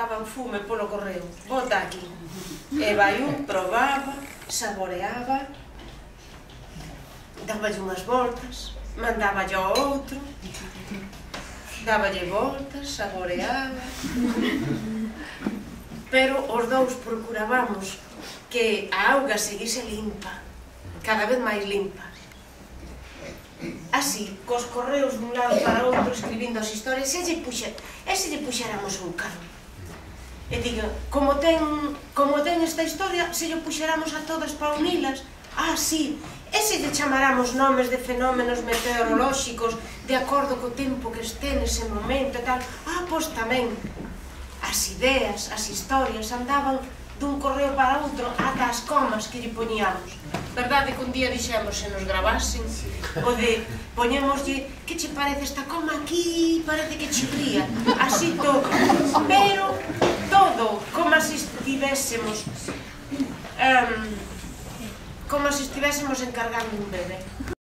botaban fume polo correo. Bota aquí. E vai un, probaba, saboreaba, daballe unhas voltas, mandáballe ao outro, daballe voltas, saboreaba. Pero os dous procurábamos que a auga seguise limpa, cada vez máis limpa. Así, cos correos dun lado para outro, escribindo as historias, e se lle puxéramos un carro. E diga, como ten esta historia, se lle puxéramos a todas para unilas, sí, e se lle chamaramos nomes de fenómenos meteorolóxicos de acordo co tempo que este nese momento e tal, pois tamén. As ideas, as historias andaban dun correo para outro ata as comas que lle poñíamos. Verdade que un día dixemos se nos gravasen o de poñémoslle que che parece esta coma aquí, parece que chirría, así todo, pero todo como se estivésemos encargando un bebé.